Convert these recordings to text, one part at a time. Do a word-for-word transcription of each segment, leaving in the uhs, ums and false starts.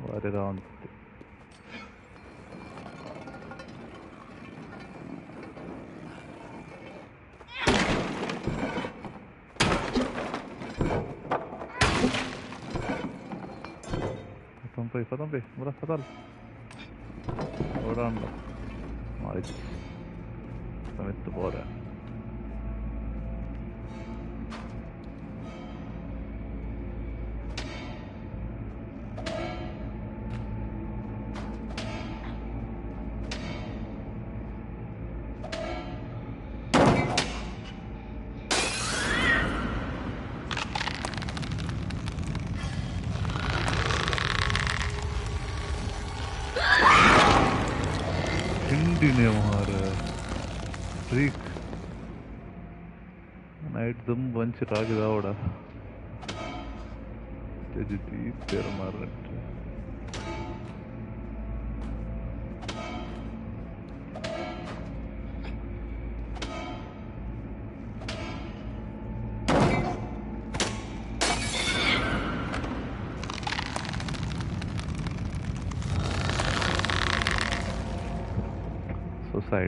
वारेरा ಅಂತ Fatampi, fatampi, mura fatal. Oradan da. Haydi. Samet de bora. ने हमारा trick night दम बंच राग दावड़ा तेजी तीस तेर मार रहे Side.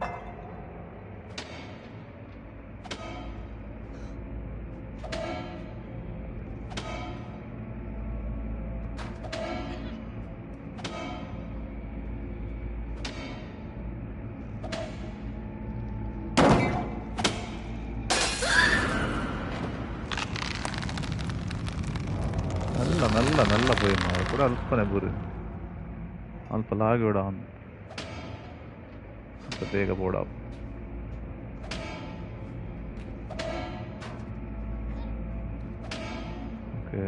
Nalla, nalla, nalla poi ma pure alpane pure. Alpa lagi oda on. ಬೇಗ ಬೋರ್ಡ್ ಆಫ್ ಓಕೆ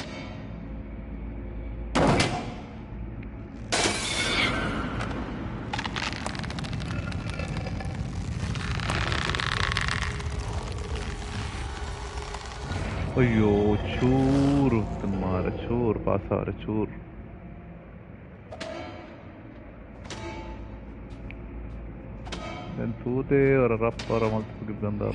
ಅಯ್ಯೋ ಚೂರು ಮಾರ ಚೂರು ಪಾಸಾರ ಚೂರು तूते और रप और मत गंदा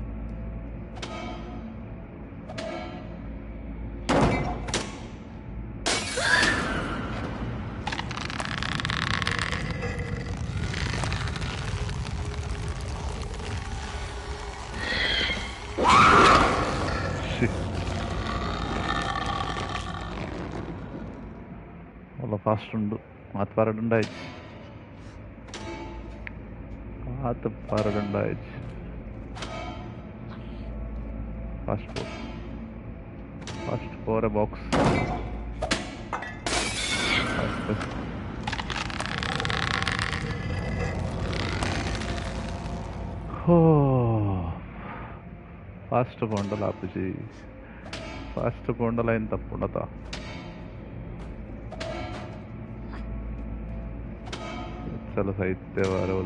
वाला फास्ट उंडु मात पारडुंडाई हाथ पारडुंडाई fast four fast four a box fast पोंडल आपुजी फास्ट पोंडल इन तप्पुंडता चलो साहित्य वाले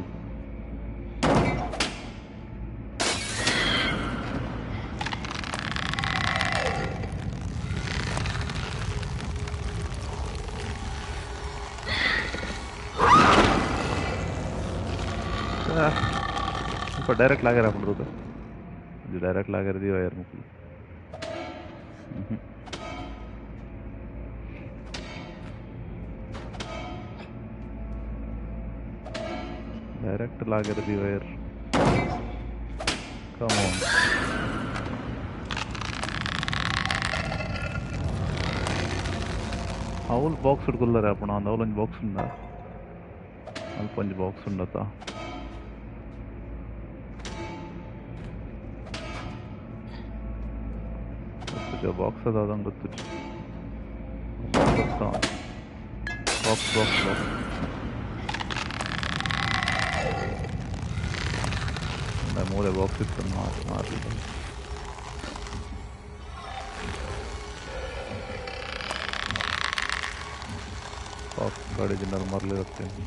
डायरेक्ट लागे रहा पड़ता जो डायरेक्ट लागे रही वायर मुझे डायरेक्ट लागे रही wire come on owl box उड़कुल्ला रहा अपना आउल अंज बॉक्स उन्ना अल्प अंज बॉक्स उन्ना था जो बॉक्स था दादा अंगत तुझ बॉक्स था बॉक्स बॉक्स बॉक्स मैं मोरे बॉक्स इस मार मार लिया बॉक्स गाड़ी जिन्नर मार ले रखते हैं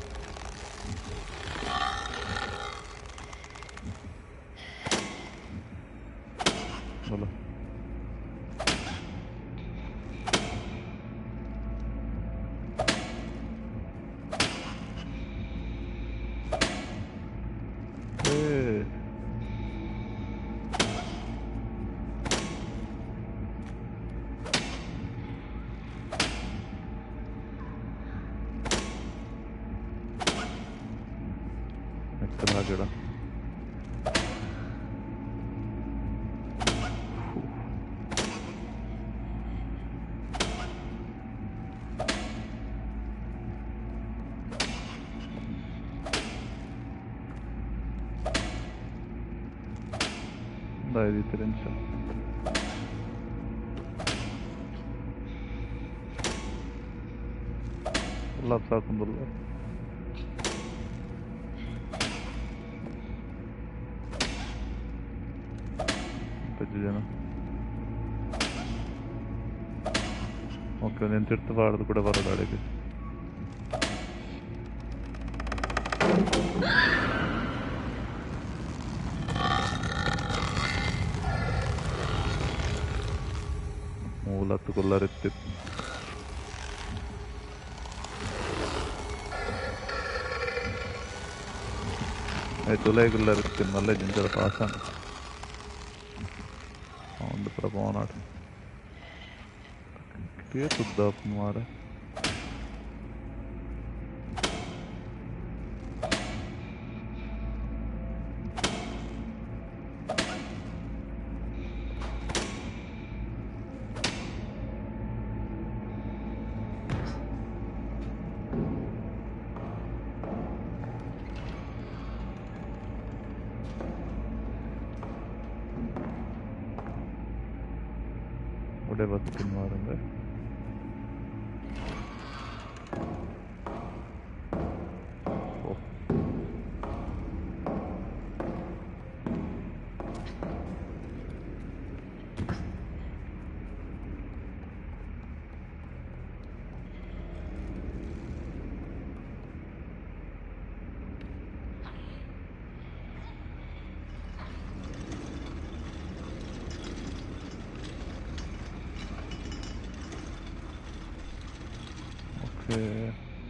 बोलो चला गया da je diferența Allah sakunullah ಜನ ಓಕೆ ನಿಂತಿರ್ತು ಬಾರ್ದು ಕೂಡ ಬರೋದು ಅಡಿಗೆ ಮೂಲತ್ತು ಕೊಲ್ಲರಿತ್ತಿತ್ತು ಆಯ್ತು ಉಲೈ ಕೊಲ್ಲರಿತ್ತು ಮಲ್ಲೆ ಜಿಂಜರ ಪಾಸನ ಒಂದು ಪ್ರಭಾವನಾಟ ಕೇತುದ್ದ ಮಾರ udah batukin kemarin deh oh oke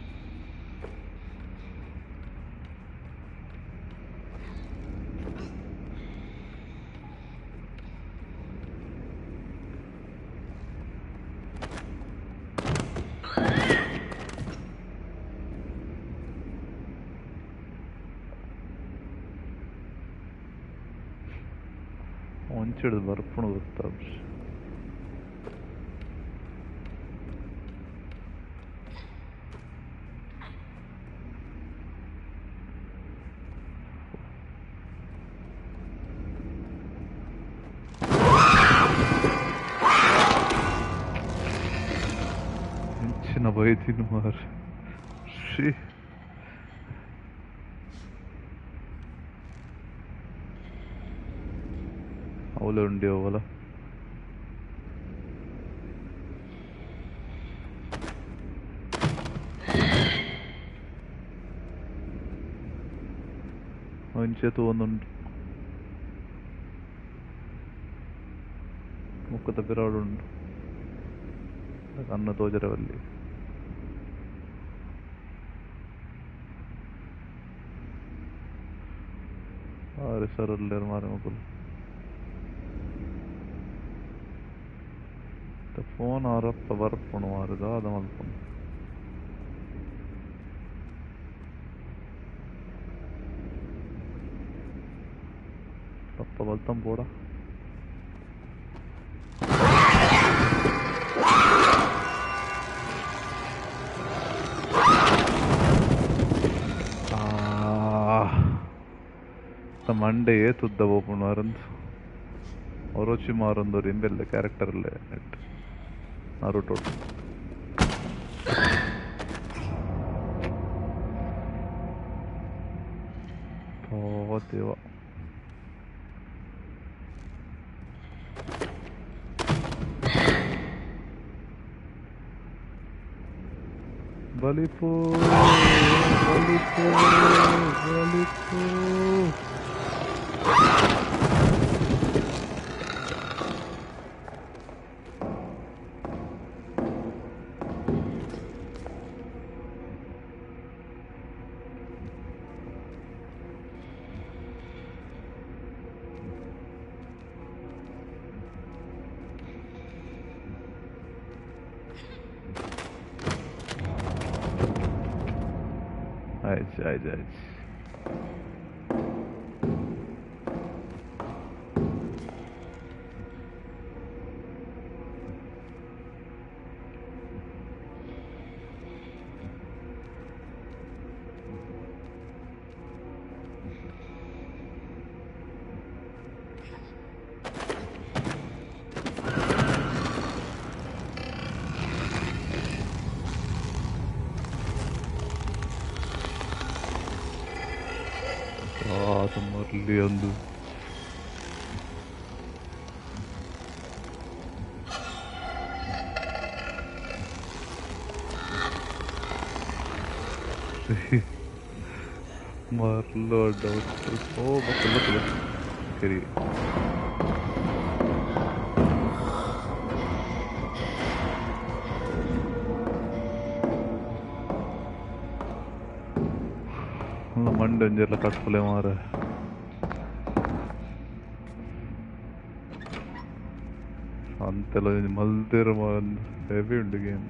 ಒಂಚಿಡಿದು ಬರ್ಪುಣು ಗೊತ್ತಾಗ್ಸಿ na boitin mar shi avlo undi avla onche തോന്നുന്നുണ്ട് മുക്കത്തെ പിറാടുണ്ട് കണ്ണ് തോചരവല്ലേ अरे सर अल्लेर मारे मुकुल तो फोन आ रहा वर्क पणु मारे दा अदमल पणु तप्प बलतम पोड़ा ಮಂಡೆ ಏತುದ್ದ ಓಪನ್ ಮಾರಂದು ಒರೋಚಿ ಮಾರೊಂದವ್ರು ಇಂಬೆಲ್ಲ ಕ್ಯಾರೆಕ್ಟರ್ ಅಲ್ಲೇ ನೆಟ್ ನಾರುಟೋ ಓ ದೇವ ಬಲಿಪೋ ಬಲಿಪೋ ಬಲಿಪೋ Aç aç aç. ಇಲ್ಲಿ ಒಂದು Marlo doubt. Oh, bakal bakal. Kiri. Man danger la kat pule mara. Antelo maldir man heavy undu game.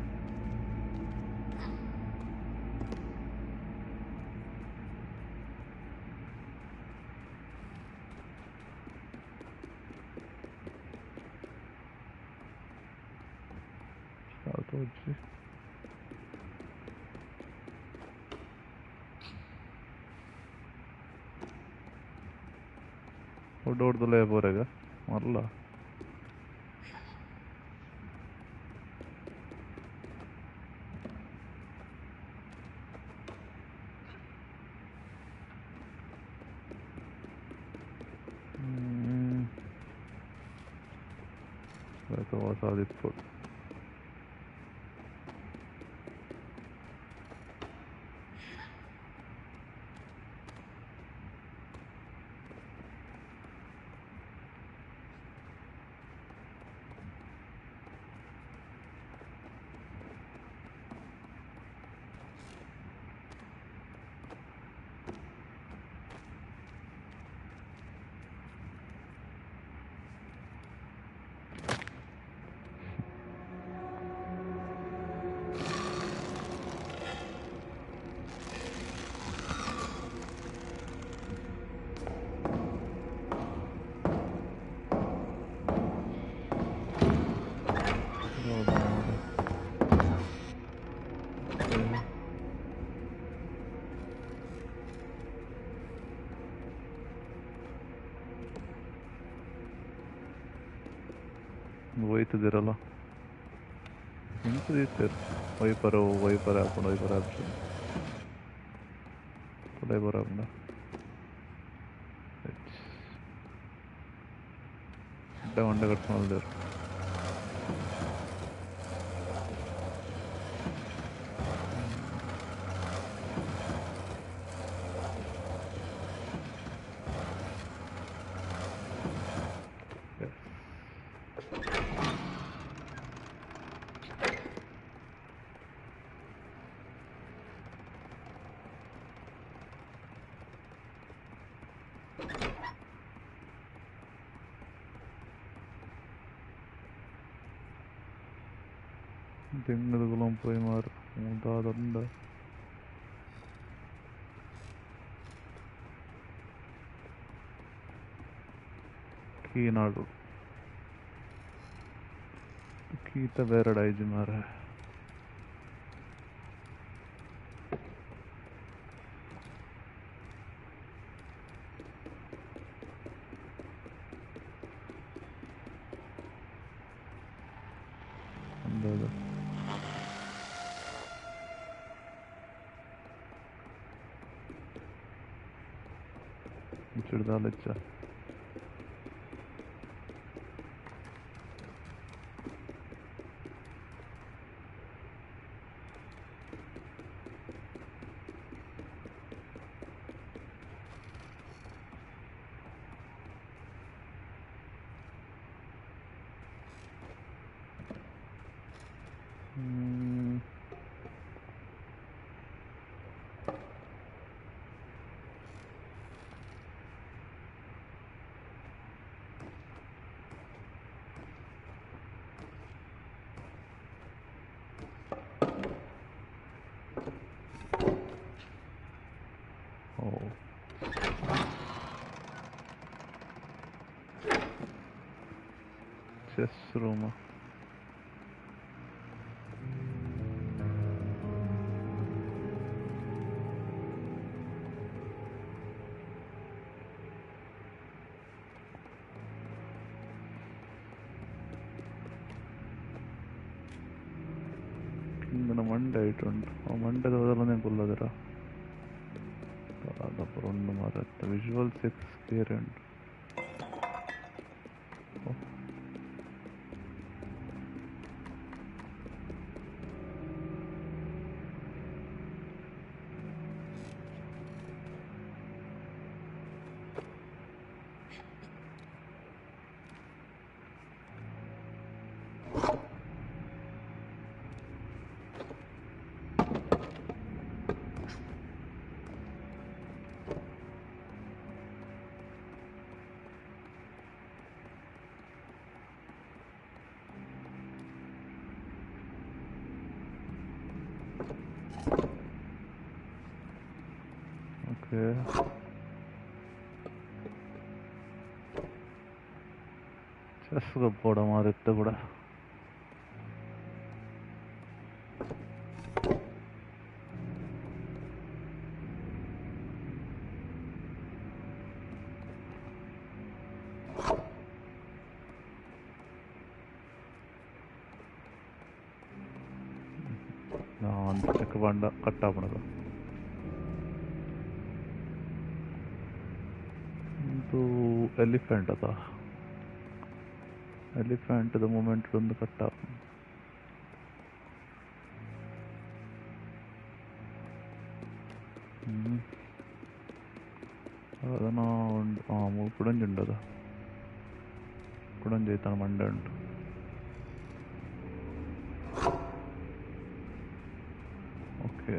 Oggi ಹೊಡ್ದೊಡ್ದಲ್ಲೇ ಬೋರೆಗ ಅಲ್ಲ ಹೊಸದಿತ್ತು ಹೋಯ್ತಿದ್ದೀರಲ್ಲ ನಿಂತಿದ್ದೀರ ವೈಪರ್ ವೈಪರ್ ಹಾಕೊಂಡು ವೈಪರ್ ಆಪ್ಷನ್ ವೈಪರ್ ಹಾಕೊಂಡ ಅಡ್ಡ ಹೊಂಡ ಕಟ್ಕೊಂಡಿದ್ದಾರೆ തെങ്ങുകളും പോയി മാറും മൂതാതുണ്ട് ಕೀನಾಡು ಕೀತ ಬೇರೆ ಡೈಜಿ ಮಾರ ಅಂದಾಜು ಚಿಡ್ದಾಲೆಚ್ಚ ಚೆಸ್ ರೂಮ ഇങ്ങനെ മണ്ട ആയിട്ടുണ്ട് ആ മണ്ടത് അതെല്ലാം ഞാൻ കൊള്ളാതരാ ಅದಪ್ಪ ಒಂದು ಮಾರತ್ತೆ visual six clear okay chess ಗೊಬ್ಬರ ಮಾರಿತ್ತು ಕೂಡ ಒಂದು ಚೆಕ್ ಬಂಡ ಕಟ್ಟಾಪಣದು ಒಂದು ಎಲಿಫೆಂಟ್ ಅದ ಎಲಿಫೆಂಟ್ ಮೂಮೆಂಟ್ ಒಂದು ಕಟ್ಟ ಹ್ಞೂ ಅದನ್ನ ಒಂದು ಮೂರು ಕುಡಂಜಿ ಉಂಟು ಅದು ಕುಡಂಜಿ ಐತಾನ ಮಂಡೆ ಉಂಟು ಓಕೆ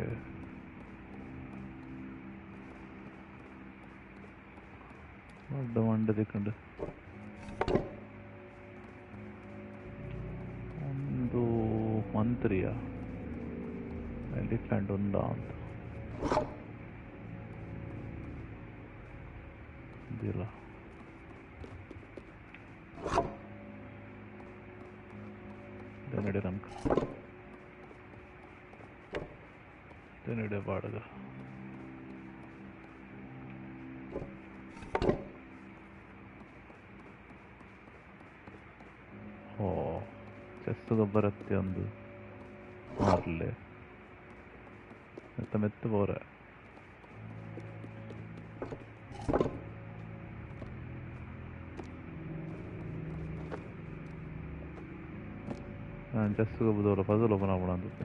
ದೊಡ್ಡ ಮಂಡೆ ದಿಕ್ಕಂಡು ಒಂದು ಮಂತ್ರಿಯ ಎಲಿಫೆಂಟ್ ಒಂದಾ ಅಂತ ಇದಿಲ್ಲ ನಡೆ ನಮ್ಗೆ ನಡೆ ಬಾಡಗ ಓ ಚೆಸ್ ಗೊಬ್ಬರತ್ತೆ ಒಂದು ಮಾರಲೆ ಮೆತ್ತ ಮೆತ್ತ ಬೋರೆ ನಾನು ಚೆಸ್ ಗೊಬ್ಬರ ಪಜಲ್ ಓಪನ್ ಆಗೋಣ ಅಂತ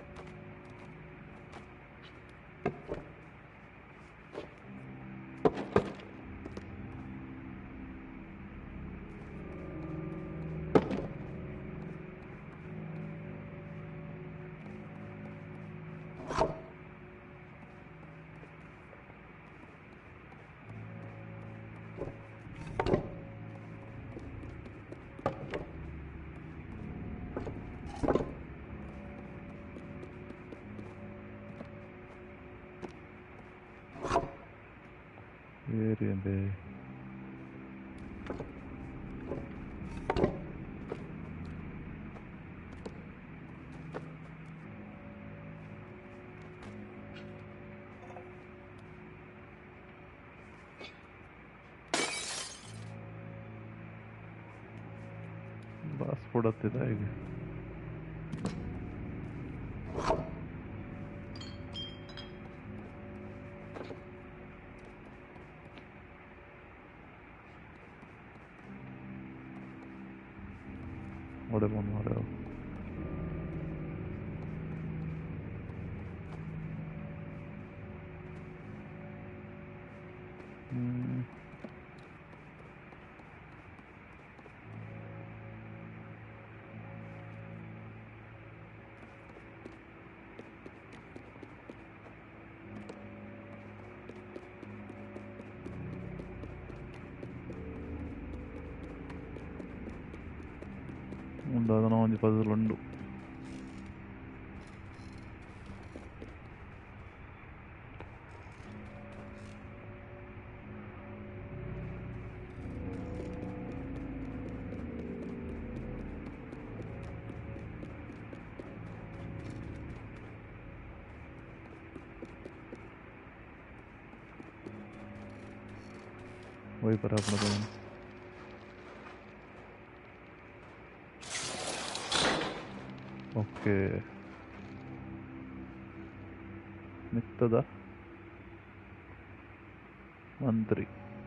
ಏರಿಯಂದೆ ಬಾಸ್ ಕೊಡತ್ತಿದ ಈಗ What am I not out? Hmm. ఉండాదన ಒಂದು పదులు ఉండు वही पर अपना तो ओके निकतदा ಮಂತ್ರಿ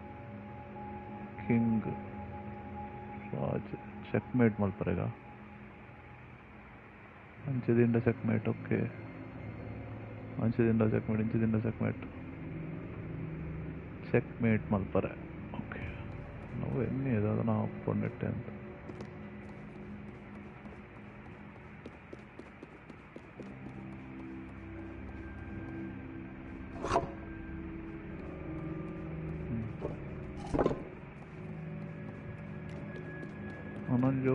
ಕಿಂಗ್ ರಾಜ ಚೆಕ್ಮೇಟ್ ಮಲ್ಪರೆಗ ಅಂಚದಿಂದ ಚೆಕ್ಮೇಟ್ ಓಕೆ ಅಂಚದಿಂದ ಚೆಕ್ಮೇಟ್ ಇಂಚದಿಂದ ಚೆಕ್ಮೇಟ್ ಚೆಕ್ಮೇಟ್ ಮಲ್ಪರೆ ಓಕೆ ನಾವು ಎಮ್ಮೆ ಅದು ನಾವು ಒಪ್ಕೊಂಡಿಟ್ಟೆ ಅಂತ जो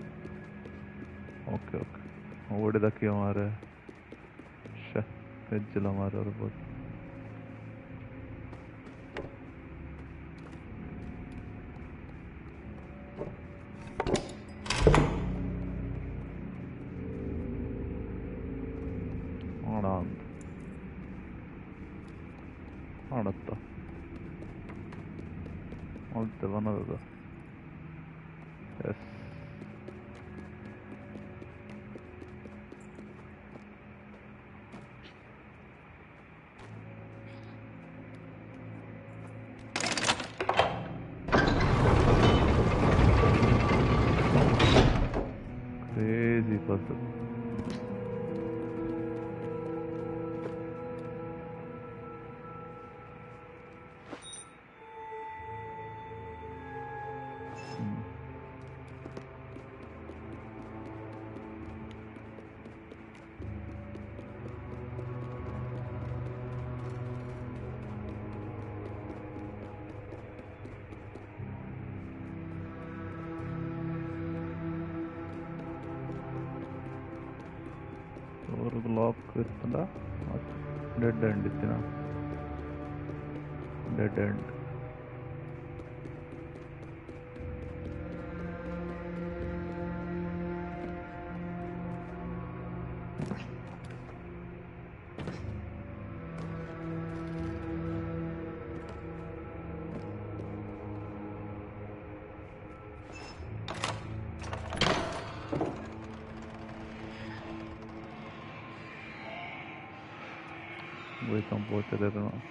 ओके ओके ಓಡಿದಕ್ಕೆ ಮಾರೆ ಶೇ ಹೆಜ್ಜಿಲ್ಲ ಮಾರೆ ಇರ್ಬೋದು ಆಡ ಅಂತ ಆಡತ್ತ ಅಳ್ತೆ ಬನ್ನದ ಎಸ್ crazy puzzle. Hmm. और ब्लॉक इतना डेड एंड इतना डेड एंड वही कंपोज कर देता हूँ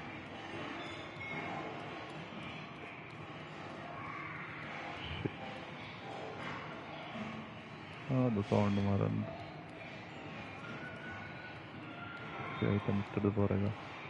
हाँ तो साउंड मारा क्या इतना मिस्टर पड़ेगा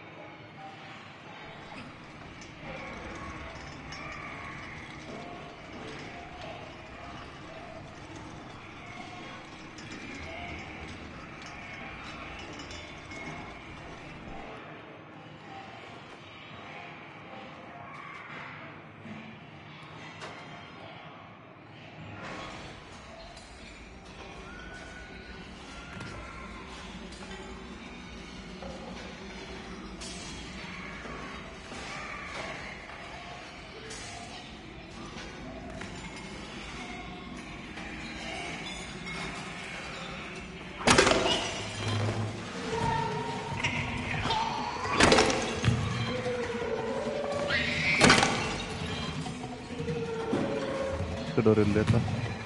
डोर लेता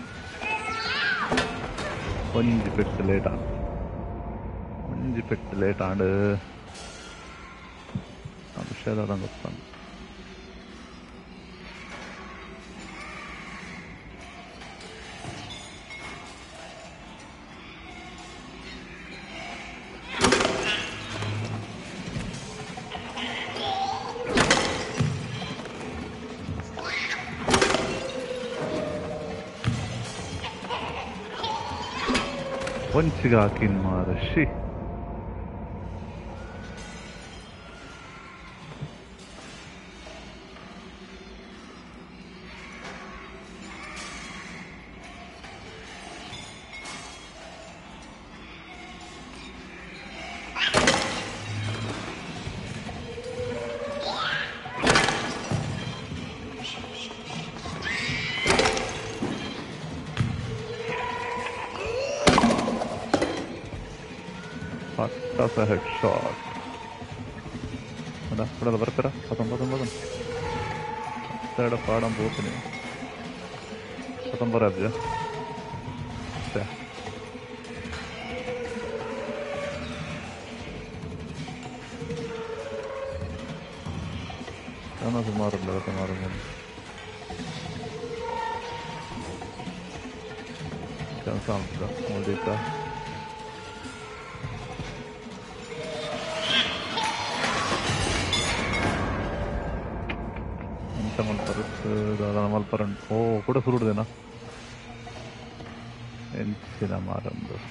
கொஞ்சம் பெட்டு லேட்டா கொஞ்சம் பெட்டு லேட்டாண்டு ಆ ವಿಷಯದಾಗ ಗೊತ್ತಾನ ಒಂಚಿಗೆ ಹಾಕಿನ ಮಾರ ಶಿ That's a headshot. Ada, ada berpera, potong, potong, potong. Saya ada padam bot ini. Potong berat ya. Saya. أنا سمار اللي سمار من كان صعب ده موديتا أنت مالبرت ده أنا مالبرن أوه كده سرور देना إنتنا مارم ده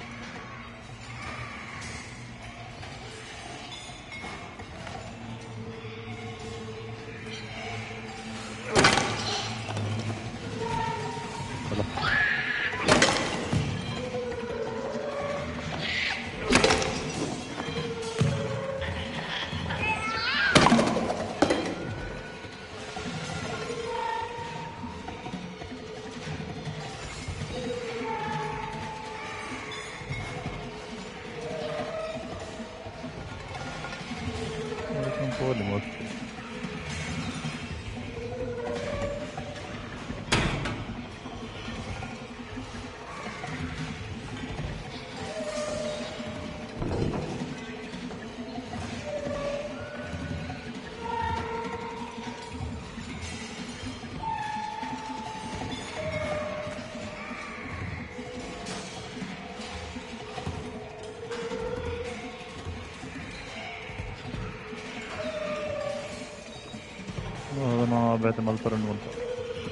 أنا بعت مالبرن مالبرن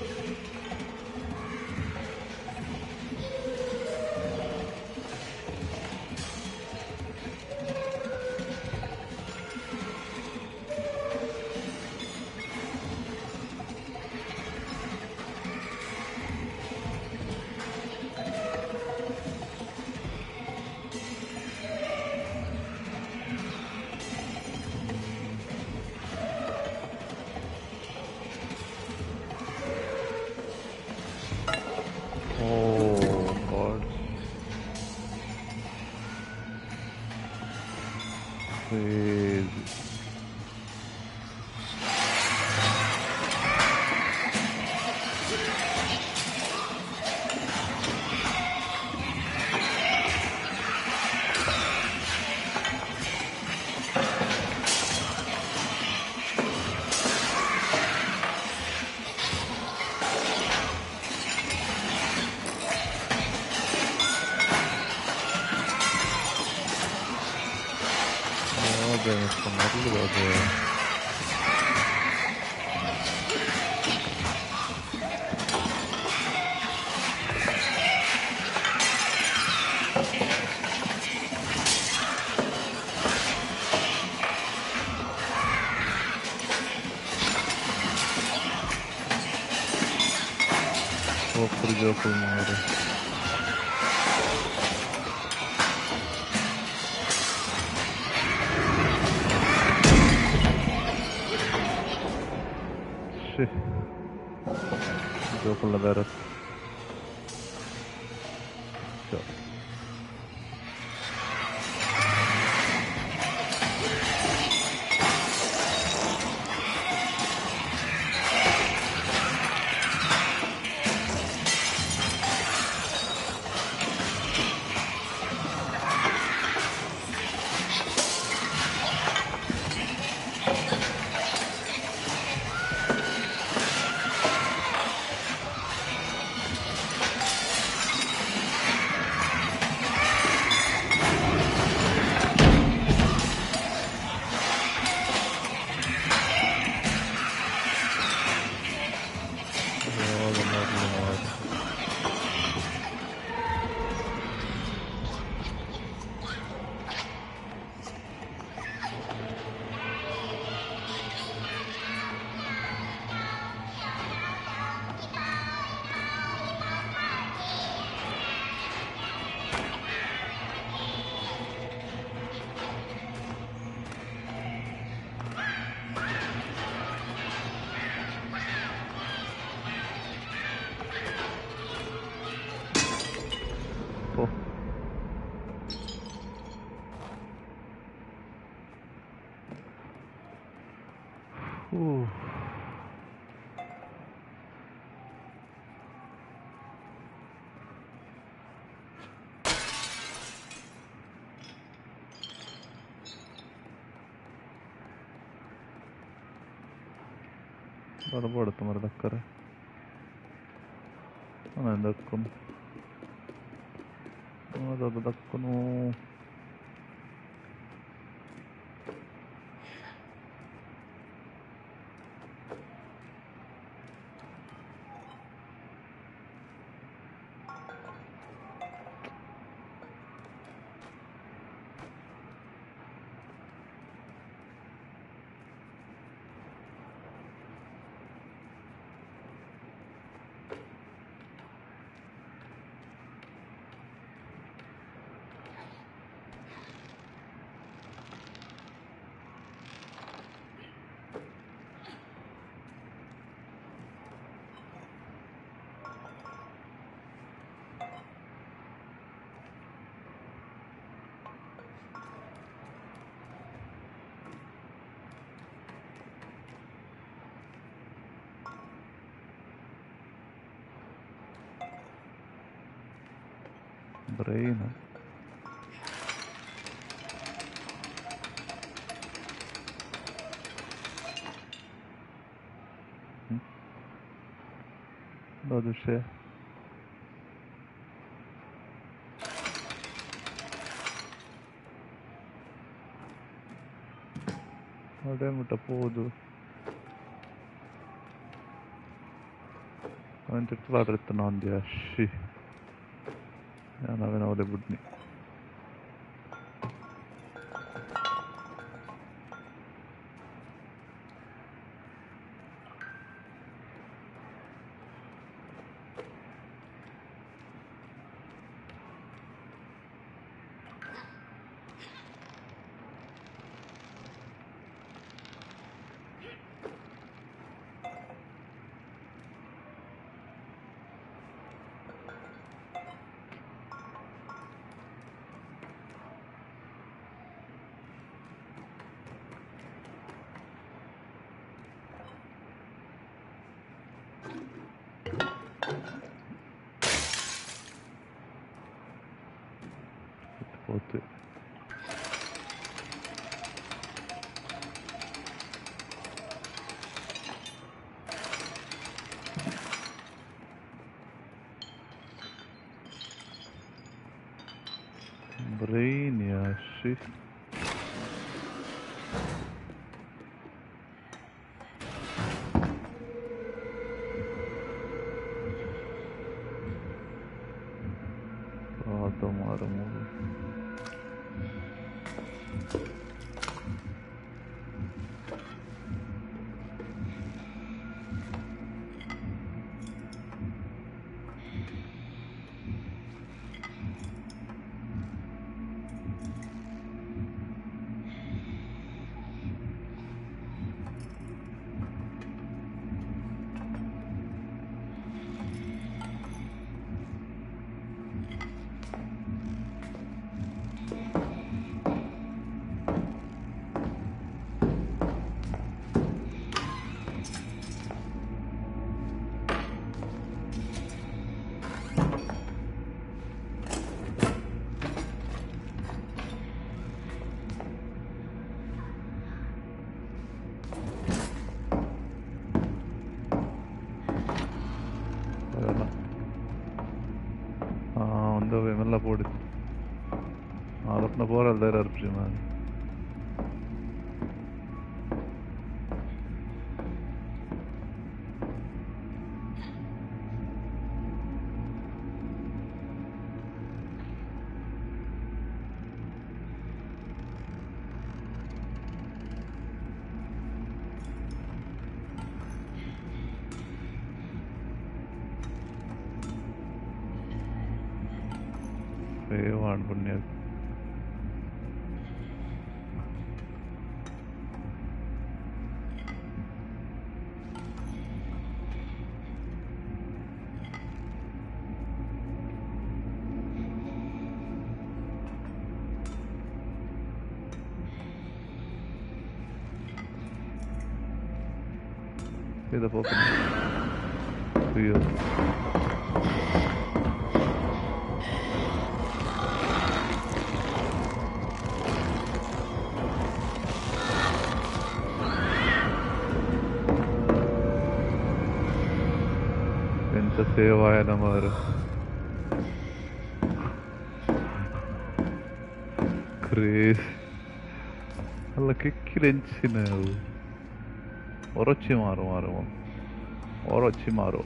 Local Language Shit. Local Language Sure. Ooh. Guarda, guarda, tomare da care. Non è da con. Non è da da con. Brain. Hm? Dove c'è? Guardiamo da podo. Quanto è claro non di asci. Non avevo le budni. Pote. Brain asci. Ah, tomara mulo. Dove me la podi? عرفنا بورا الدرر بجمال ايوه عن بنياد كده فوق خير sevai ನಮಃ. Craze ಅಲ್ಲ ಕಿಕ್ಕಿಲೆಂಚಿನ ಹೊರಚ್ಚಿ ಮಾರು ಮಾರು ಹೊರಚ್ಚಿ ಮಾರು.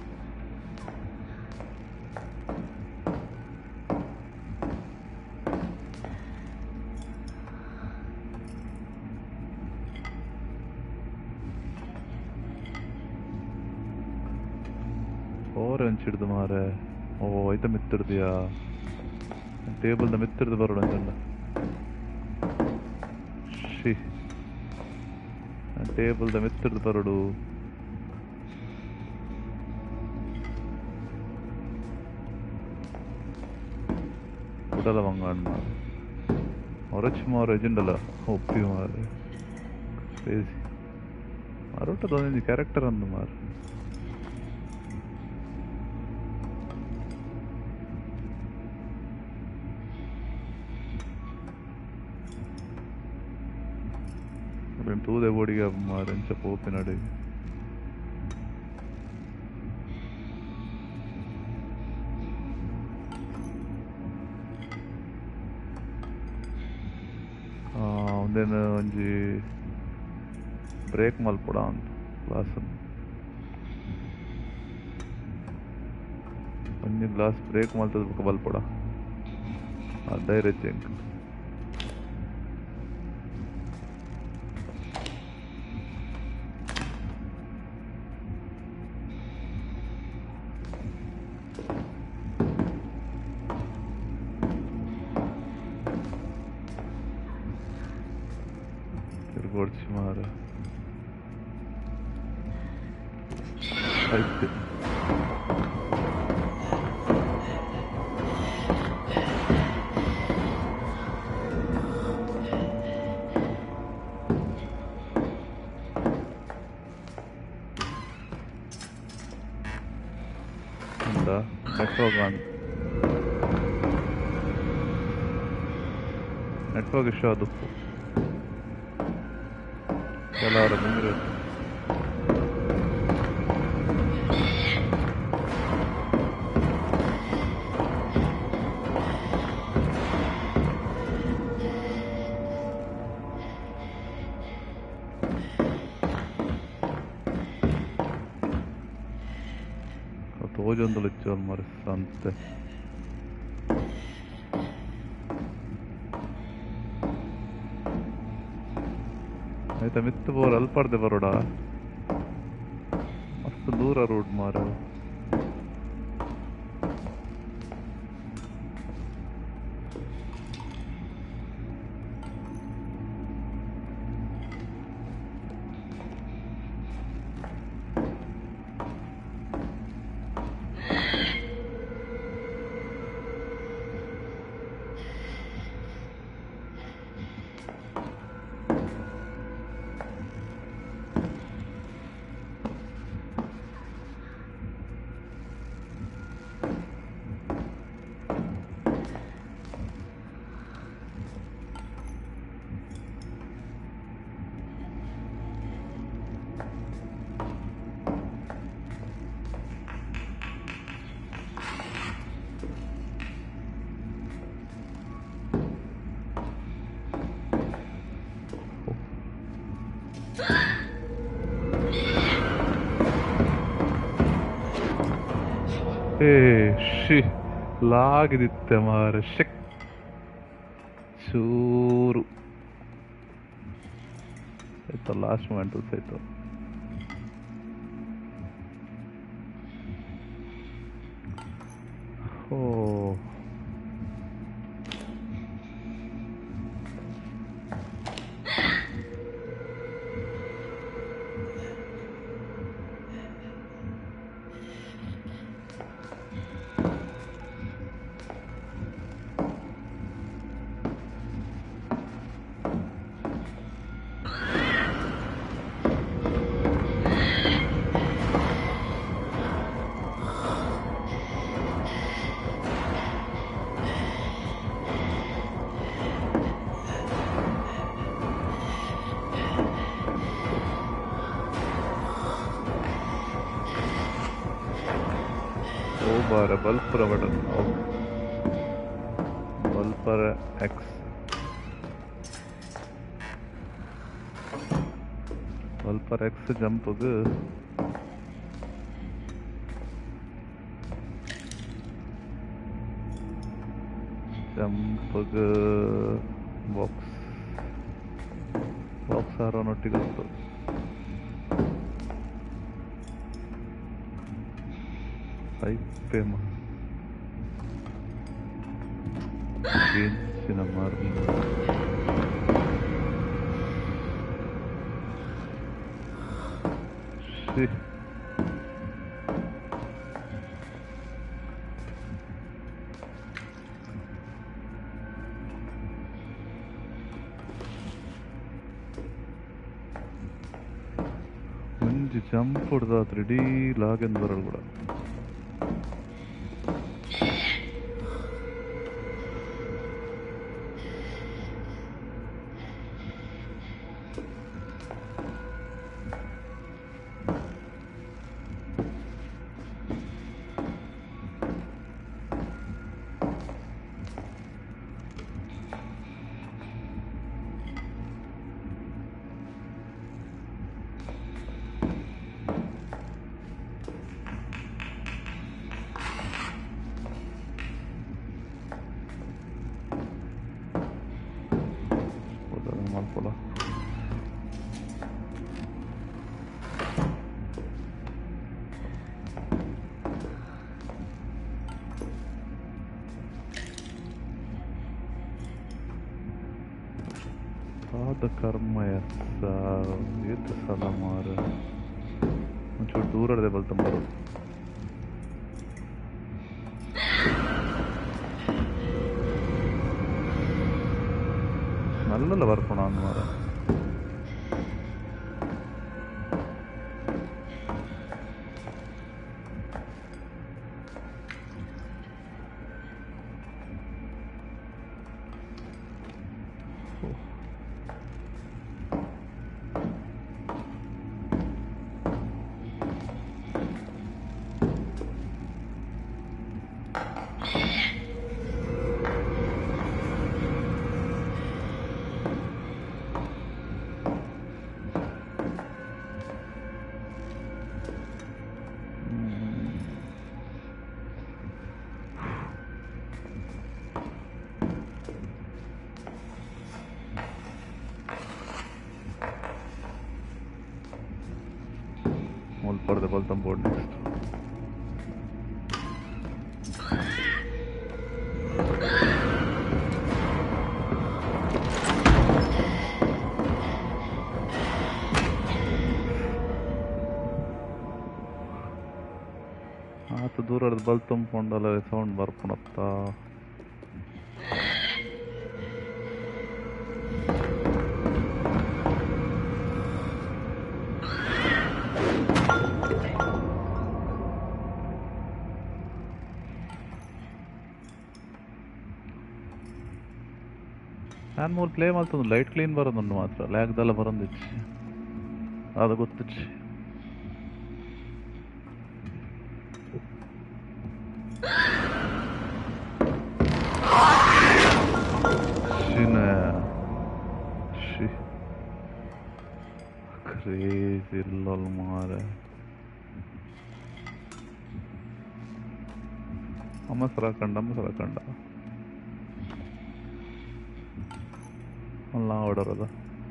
ಓರೆ ಹಂಚಿಡ್ದು ಮಾರೆ. ಓ ಐತ ಮಿತ್ತಿಡ್ದಿಯಾ ಟೇಬಲ್ದ ಮಿತ್ತಿಡ್ದು ಬರೋಣ ಅಂಜಂಡ. She ಟೇಬಲ್ದ ಮಿತ್ತಿಡ್ದು ಬರೋಡು. ಉಡಲ ಮಂಗಾಣ್ ಮಾರ ಹೊರಚ್ ಮಾರು ಎಜೆಂಡಲ್ಲ ಒಪ್ಪಿ ಮಾರೆ. ಕ್ರೇಜಿ ಮಾರೋಟದ ಒಂದೊಂದು ಕ್ಯಾರೆಕ್ಟರ್ ಅಂದು ಮಾರು. ತೂದೆ ಬೋಡಿಗೆ ಮಾರೆಂಚ ಪೋಪಿನಡೆ. ಒಂದೇನು ಒಂಜಿ ಬ್ರೇಕ್ ಮಲ್ಪಡ ಅಂತ ಗ್ಲಾಸ್ ಒಂಜಿ ಗ್ಲಾಸ್ ಬ್ರೇಕ್ ಮಲ್ತದ ಬುಕ್ಕ ಬಲ್ಪಡ ಡೈರೆಕ್ಟ್ ಎಂಕ್ ತಿರ್ಗೋಡ್ಸಿ ಮಾರ ಆಯ್ತು. ನೆಟ್ವರ್ಕ್ ನೆಟ್ವರ್ಕ್ ಇಶ್ಯೂ ಅದು ಕೆಲವರ ಮುಂದೆ ತೋಜೊಂದು ಲಿಚ್ಚೋಲ್ ಮರೆಸಂತೆ. ಆಯ್ತಾ ಮಿತ್ತು ಬೋರ್ ಅಲ್ಪಾರ್ದೆ ಬರೋಡ ಮಸ್ತ್ ದೂರ ರೋಡ್ ಮಾರ. ಏ ಶಿ ಲಾಗಿದಿತ್ತೆ ಮಾರ ಶಕ್ ಚೂರು ಆಯ್ತು ಲಾಸ್ಟ್ ಮೂಮೆಂಟ್ ಆಯ್ತು. ಓ बार है बल्ब पर बटन बल्ब पर एक्स बल्ब पर X jump jump box box आरोनೊಟ್ಟಿಗೆ Tema Gensina Marlin Sì Munji jump ಹೊಡೆದಾದ್ರೆ ಇಡೀ ಲಾಗ್ ಎಂದು ಬರಲ್ಲ ಕೂಡ هذا कर्म ऐसा ये तो साला मार मुझे दूर अड़े बोलता मारो नल्ला वर्क होना हमारा por the bottom board next. ಆತ ದೂರದ ಬಲ್ ತುಂಬಿಕೊಂಡಲ್ಲ ಸೌಂಡ್ ಬರ್ಕೊಳತ್ತ ನಾನು ಮೂರು ಪ್ಲೇ ಮಾಡ್ತಂದು ಲೈಟ್ ಕ್ಲೀನ್ ಬರೋದುಂಡು ಮಾತ್ರ ಲ್ಯಾಗ್ದೆಲ್ಲ ಬರೋದಿಚ್ಚಿ ಅದು ಗೊತ್ತಿಚ್ಚಿ Crazy lol mare amma sarakanda amma sarakanda alla odarada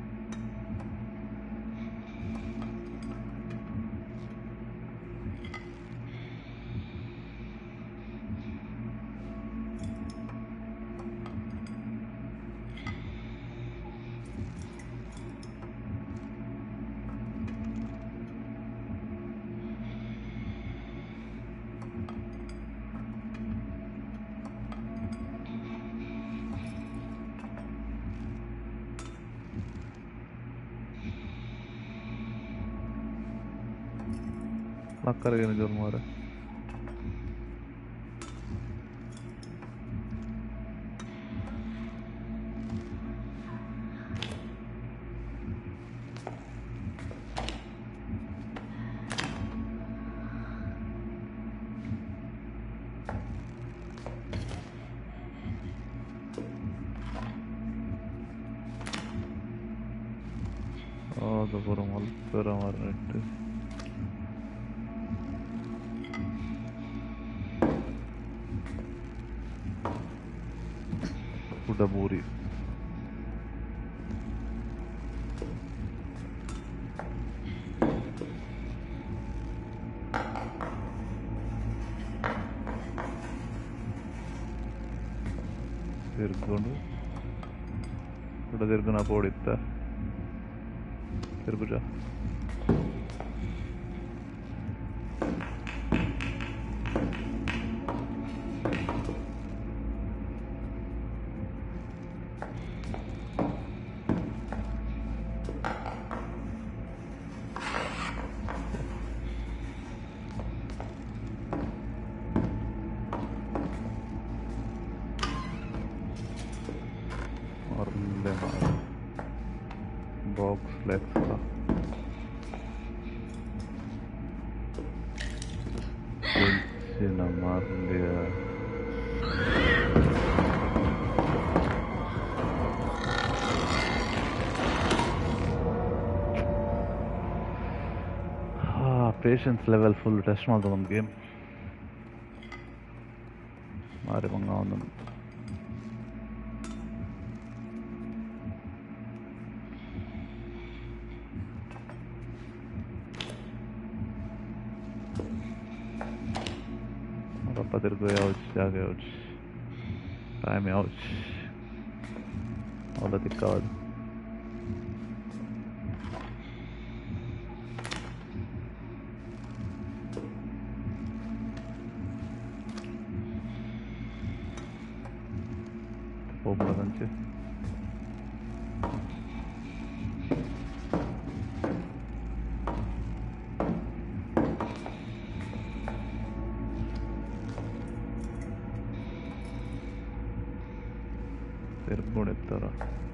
Lakkar gene jor mare അതുപുറം അൽപ്പര പറഞ്ഞിട്ട് കുടപൂരി ತಿರ್ಕೊಂಡು ಕೂಡ ತಿರ್ಗು ನಾ ಪೋಡಿತ್ತ ತಿರ್ಗುಜ बॉक्स लेक्स का कुछ न मार लिया हाँ पेशेंस लेवल फुल टेस्ट मार दो गेम मारे मंगाओ ना Padre go out, jag out. Time out. All the card. Open the bunch. ತಿರ್ಕೊಂಡಿರ್ತಾರ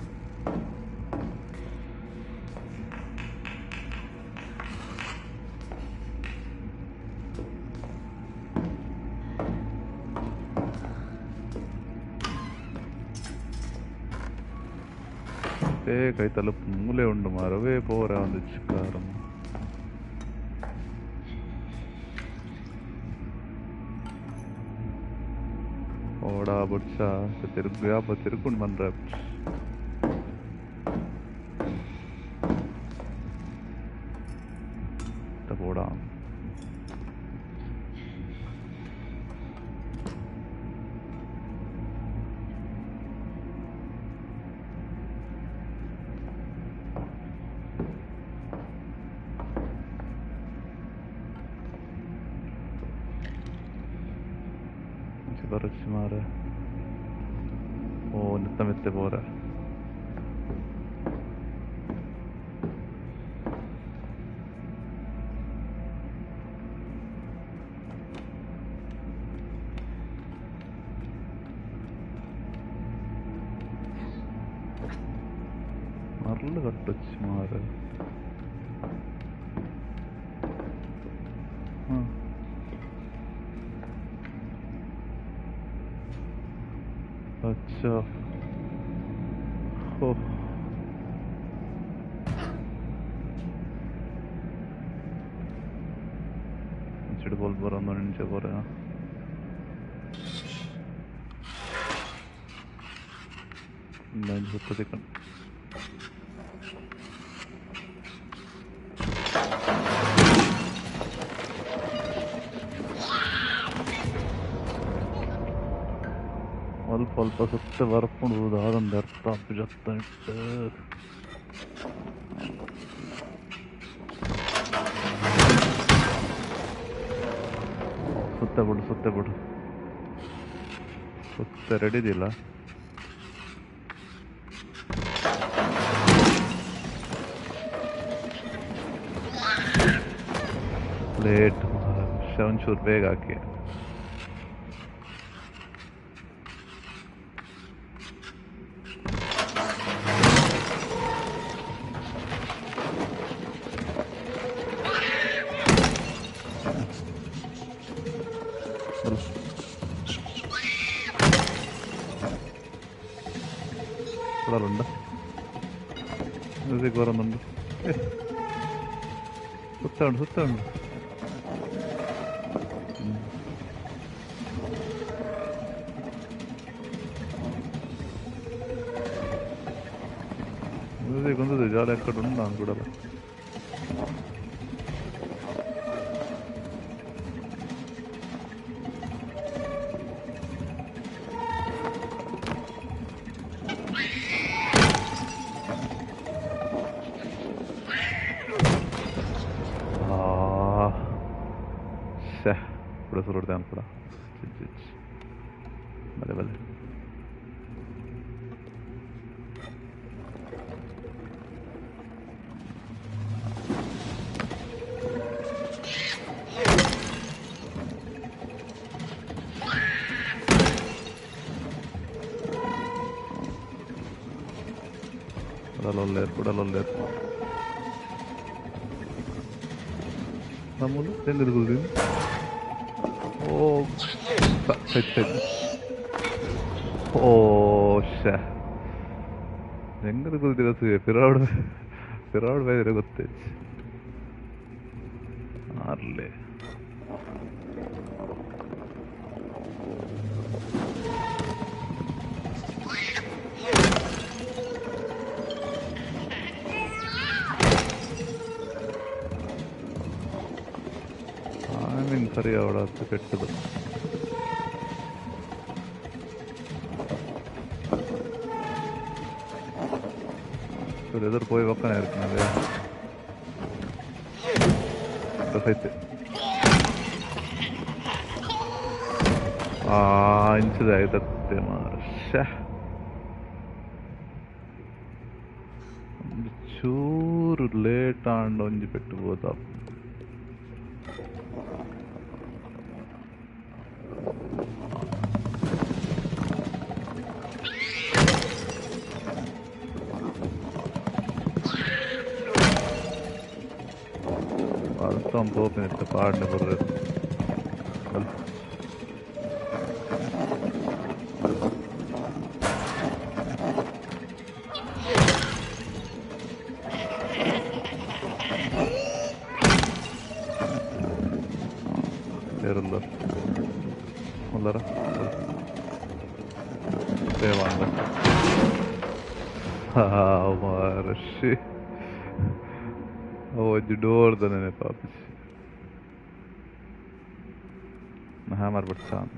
കൈ തലപ്പ് മൂല ഉണ്ട് മറവേ പോരാ ചിക്കാറും ഓടാ ബുട്സ തിരുഗ്ഗ തിരുക്കൊണ്ട് ಬಂದ್ರೆ ഓടാ Короче, маре. О, не там это бора. Марла каттыч маре. Ха. अच्छा हो चिड़बोल बरंदो निंचे बोरे लाइन होता देखन अल्प अल्प सत्य वर्पण उदाहरण दर्ता पिजत्ता सत्य बिಡು सत्य बिಡು सत्य रेडी दिಲ್ಲ ಲೇಟ್ ಒಂಚೂರು ಬೇಗ ಹಾಕಿ ണ്ട് മ്യൂസിക് വരുന്നുണ്ട് ಸುತ್ತ ಉಂಟು ಸುತ್ತ ಉಂಟು. మ్యూజిక్ ఉంది జాలి ఎక్కడ ఉన్నాను కూడా. ఇప్పుడు అసలు కొడతాను కూడా భలే భలే. కూడా లేరు కూడా లేరు నమ్ములు ఎందుకు కుదిరింది. ఓ ಸರಿ ಸರಿ ಓ ಶಾ ಹೆಂಗದು ಕುಲ್ತಿರತ್ತು ಫಿರಾಡ್ ಫಿರಾಡ್ ಬೇರೆ ಗೊತ್ತೇ ಆರ್ಲೆ ಸರಿ ಅವಳ ಕೆಟ್ಟದು. எதிர் போய் பக்கம் இருக்குனது சைத்து ಆ ಇಂಚಿದ ಐದತ್ತೆ ಮಾರ್ಷ ಒಂದು ಚೂರು ಲೇಟ್ ಆಂಡ್ ಒಂಜಿ ಪೆಟ್ಟುಬೋದ. Tom open it the partner for it. There Allah. Allah. There one. Ah, Marshi. Oh, the door the ne papi. Hammer ಬರ್ತಾನೆ.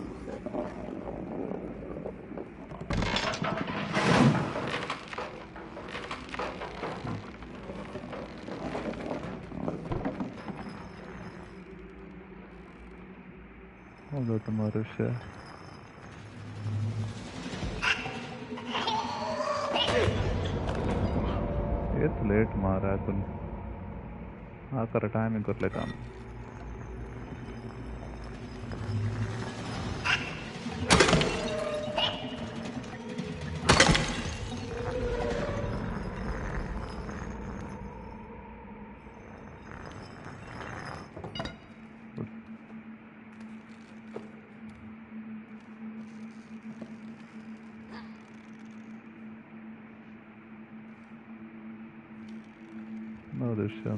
ಹೌದಾ तुम्हारे से ये तो लेट मारा है तुम आकर टाइमिंग कर ले काम. No, there's some.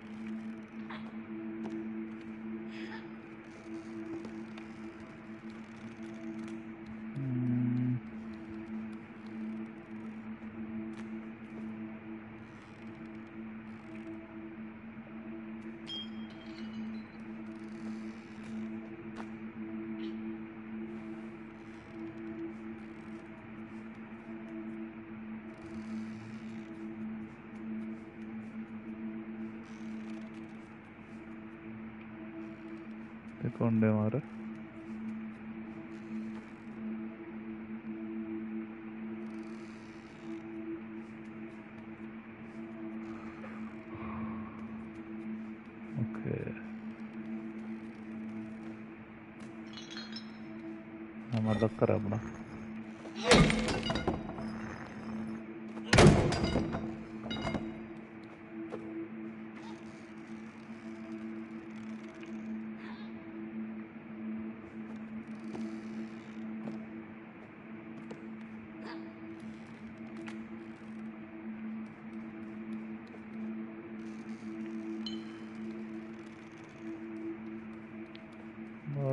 Mm. కొండే మార ఓకే हमारा दक्कर अपना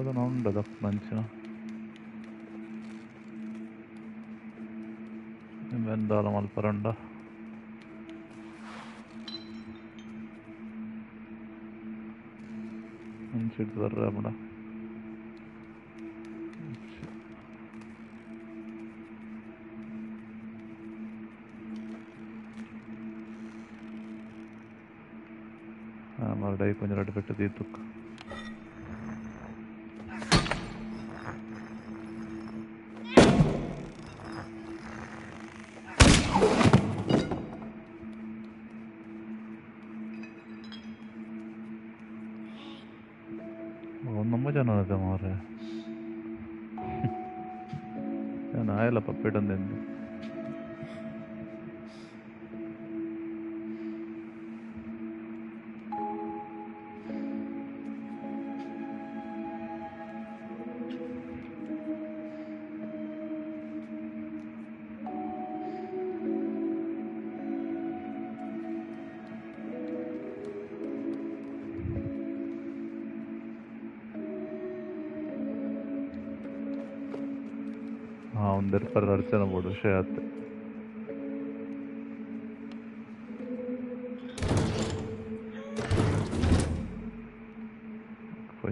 non da Francia. Inventaram al paranda. Anchit varramada. Amardai konjaradu pettu deetukku. ഒന്നും ജനത മാറേ ഞാൻ ആയല്ല പപ്പിടുന്നുണ്ട് हाँ उधर पर अर्चना बोलो शायद कोई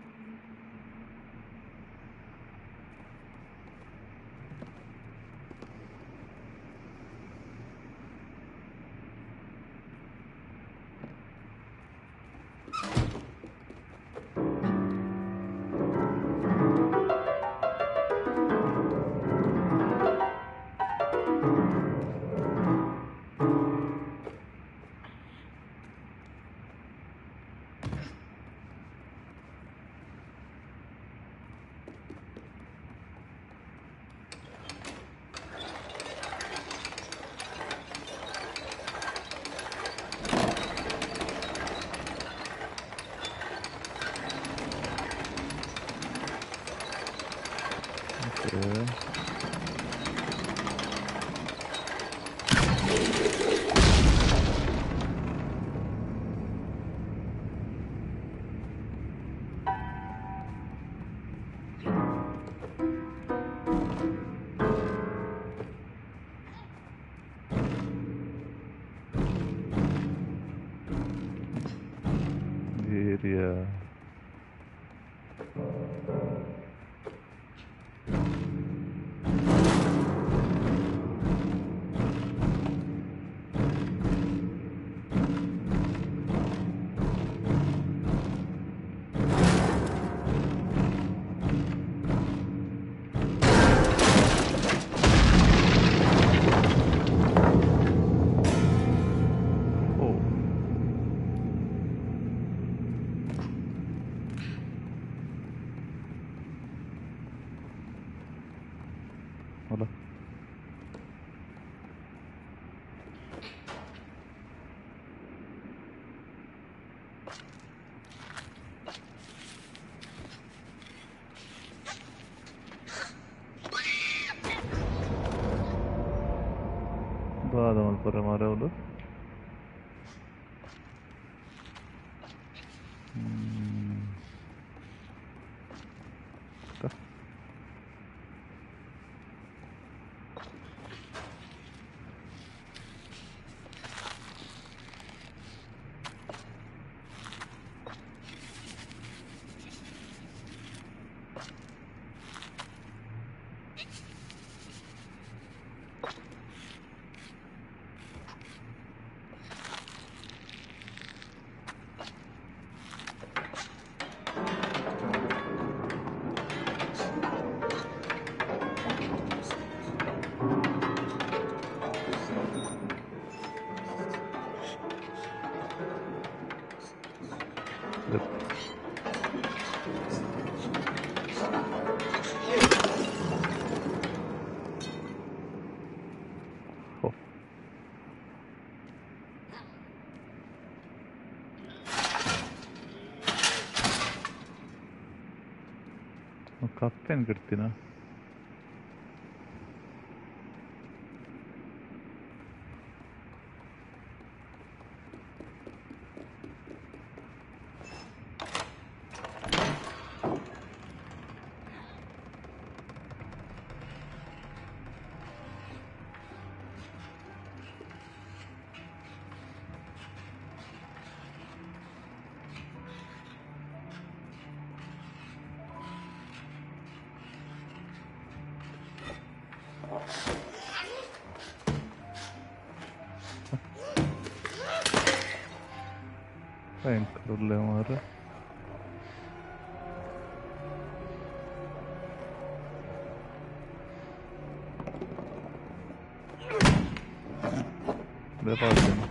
area Hola. Badam पर हमारा बोलो कप्पेन करती ना incredible हमारे व्यापार करना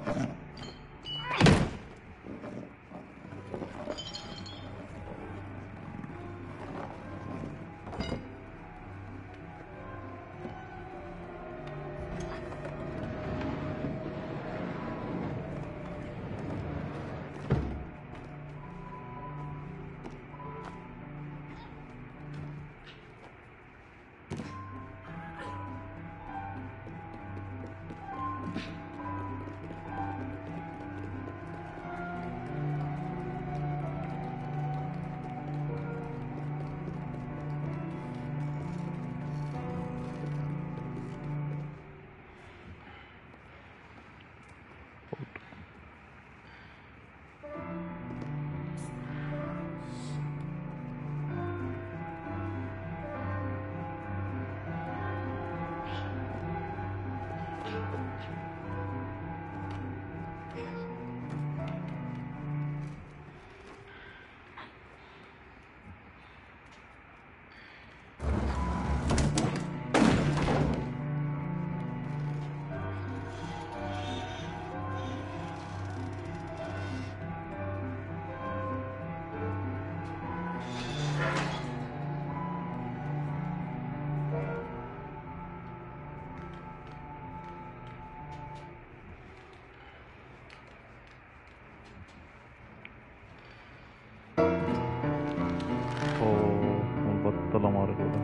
बत्तल हमारे को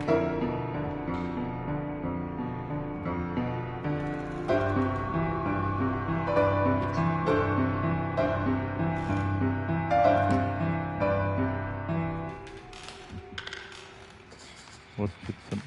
What's it?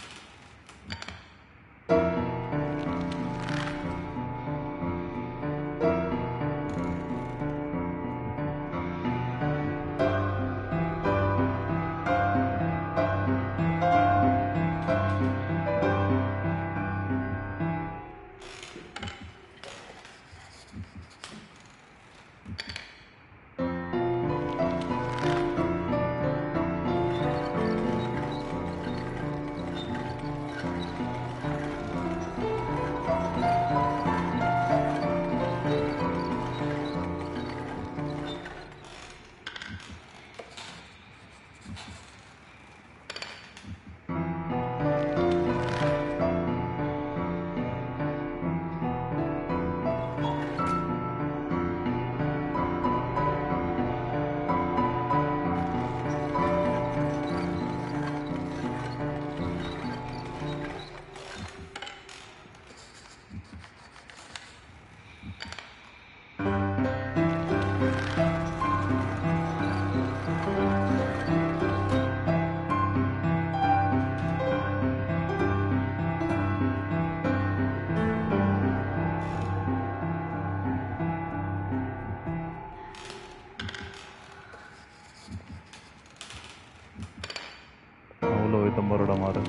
बरोड़ा मारे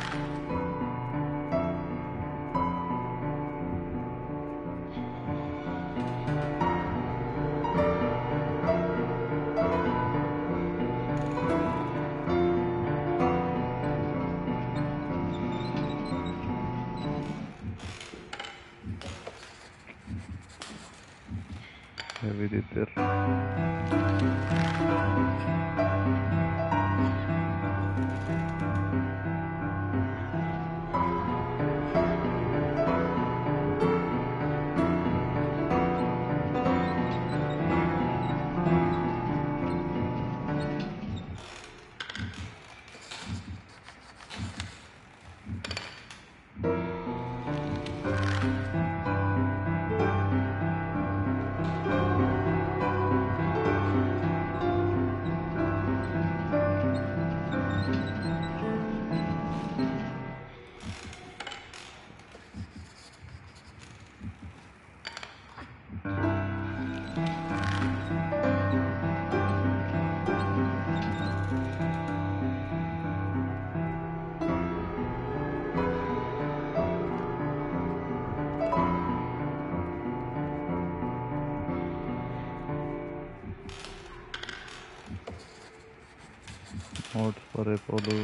heavy there Mods for a polo.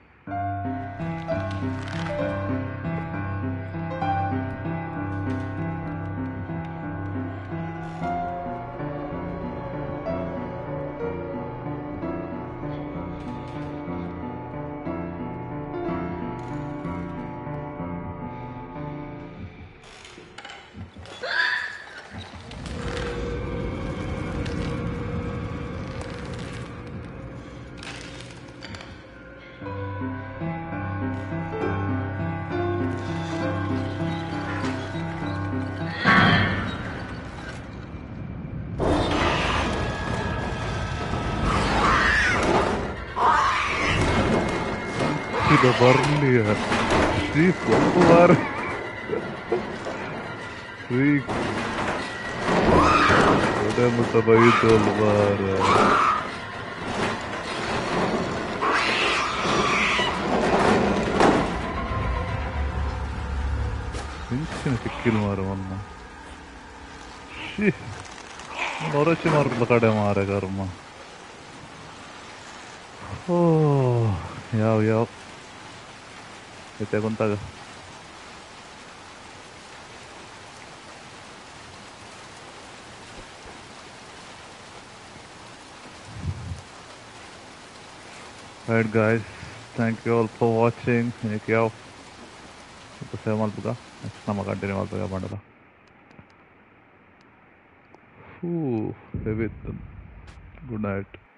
ಇದು ಬರ್ಲಿ ಶ್ರೀ ಸೋಮವಾರ ಶ್ರೀ ಮುಟ್ಟ ಬೈತು ಅಲ್ವಾರ ಹಿಂಚಿನ ಸಿಕ್ಕಿಲ್ಲ ಮಾರ ಮೊನ್ನ ಶೀ ಹೊರಚಿ ಮಾರಲ್ಲ ಕಡೆ ಮಾರ ಕರ್ಮ ಓ ಯಾವ ಯಾವ ಐತೆ ಕುಂತಾಗ Alright guys, thank you all for watching. Thank you. Ito sa'yo malpuga. Next na mag-continue malpuga bandala. Ooh, heavy. Good night.